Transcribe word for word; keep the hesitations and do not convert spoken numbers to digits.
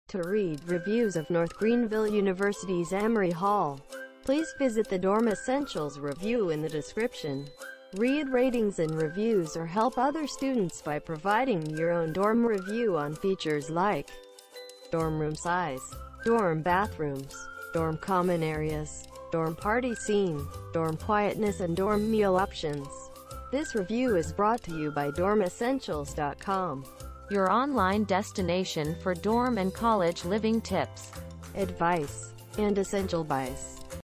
To read reviews of North Greenville University's Emery Hall, please visit the Dorm Essentials review in the description. Read ratings and reviews or help other students by providing your own dorm review on features like dorm room size, dorm bathrooms, dorm common areas, dorm party scene, dorm quietness and dorm meal options. This review is brought to you by dorm essentials dot com, your online destination for dorm and college living tips, advice, and essential buys.